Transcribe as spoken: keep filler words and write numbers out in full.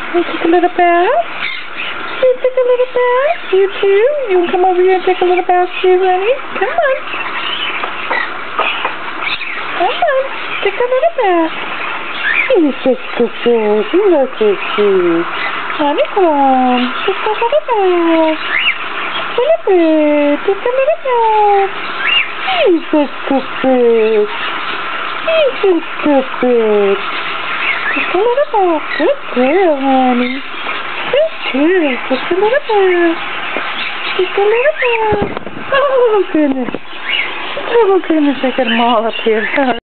You take a little bath? You take a little bath? You too? You can come over here and take a little bath too, honey? Come on. Come on. Take a little bath. You're such a good girl. You look so cute. Honey, come on. Take a little bath. Little bird. Take a little bath. You're such a good bird. You're such a good bird. Take a little bath. Good girl, honey. Good girl. Take a little bath. Take a little bath. Oh, goodness. Oh, goodness. I got them all up here.